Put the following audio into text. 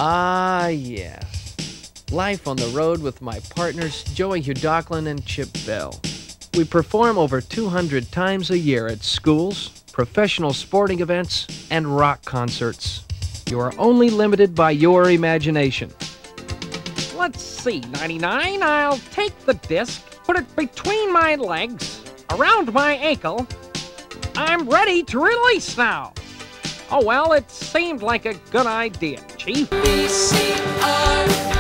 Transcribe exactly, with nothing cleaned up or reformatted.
Ah, yes. Life on the road with my partners Joey Hudocklin and Chip Bell. We perform over two hundred times a year at schools, professional sporting events, and rock concerts. You are only limited by your imagination. Let's see, ninety-nine. I'll take the disc, put it between my legs, around my ankle. I'm ready to release now. Oh, well, it seemed like a good idea, Chief. V C R